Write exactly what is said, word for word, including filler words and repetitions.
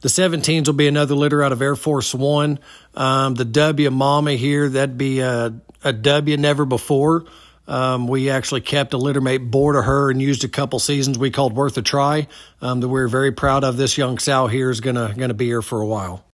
The seventeens will be another litter out of Air Force One. Um, the W Mama here, that'd be a, a W never before. Um, we actually kept a littermate boar to her and used a couple seasons we called worth a try. Um, that we're very proud of. This young sow here is gonna gonna be here for a while.